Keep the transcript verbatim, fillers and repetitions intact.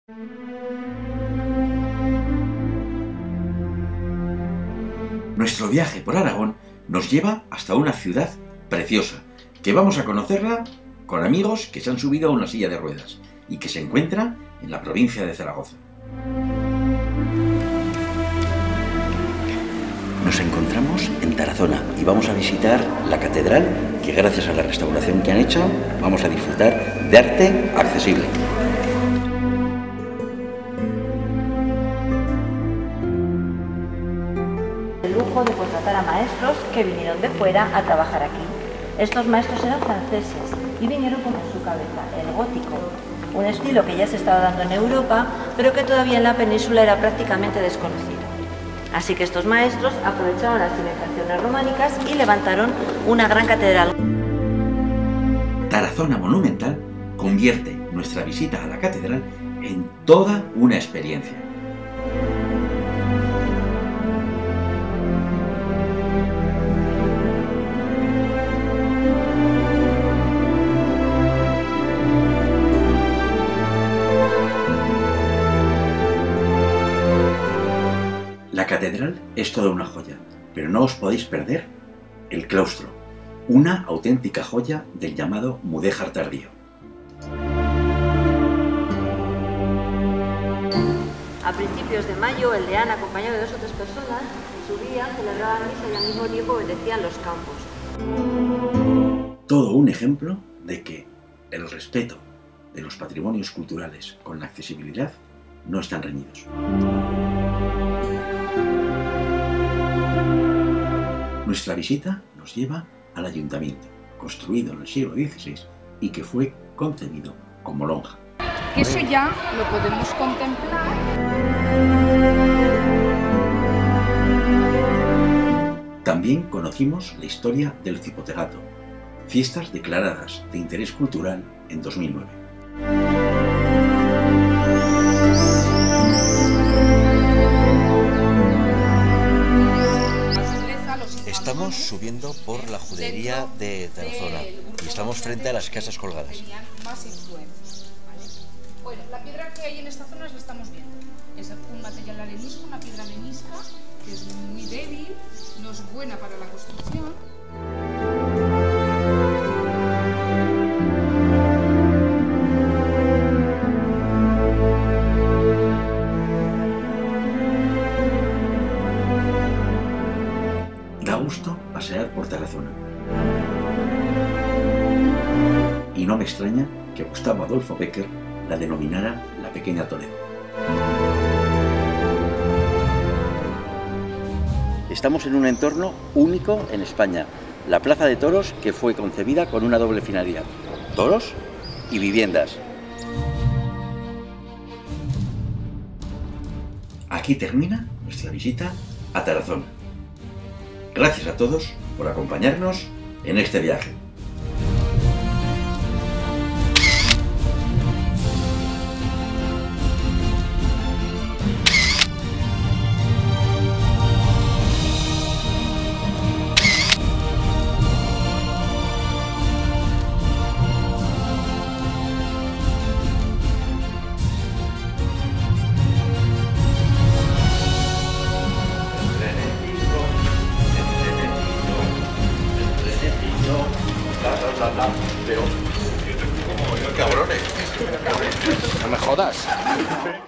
Nuestro viaje por Aragón nos lleva hasta una ciudad preciosa, que vamos a conocerla con amigos que se han subido a una silla de ruedas y que se encuentra en la provincia de Zaragoza. Nos encontramos en Tarazona y vamos a visitar la catedral, que gracias a la restauración que han hecho vamos a disfrutar de arte accesible. El lujo de contratar a maestros que vinieron de fuera a trabajar aquí. Estos maestros eran franceses y vinieron con en su cabeza el gótico, un estilo que ya se estaba dando en Europa, pero que todavía en la península era prácticamente desconocido. Así que estos maestros aprovecharon las civilizaciones románicas y levantaron una gran catedral. Tarazona Monumental convierte nuestra visita a la catedral en toda una experiencia. La catedral es toda una joya, pero no os podéis perder el claustro, una auténtica joya del llamado mudéjar tardío. A principios de mayo, el deán, acompañado de dos o tres personas, subían, celebraban misa y al mismo tiempo bendecían los campos. Todo un ejemplo de que el respeto de los patrimonios culturales con la accesibilidad no están reñidos. Nuestra visita nos lleva al ayuntamiento, construido en el siglo dieciséis y que fue concebido como lonja. Eso ya lo podemos contemplar. También conocimos la historia del Cipotegato, fiestas declaradas de interés cultural en dos mil nueve. Estamos subiendo por la judería de Tarazona y estamos frente a las casas colgadas. Bueno, la piedra que hay en esta zona la estamos viendo. Es un material arenisco, una piedra arenisca, que es muy débil, no es buena para la construcción. Da gusto pasear por Tarazona. Y no me extraña que Gustavo Adolfo Bécquer la denominara la pequeña Toledo. Estamos en un entorno único en España, la Plaza de Toros, que fue concebida con una doble finalidad: toros y viviendas. Aquí termina nuestra visita a Tarazona. Gracias a todos por acompañarnos en este viaje. Pero, cabrones, No me jodas.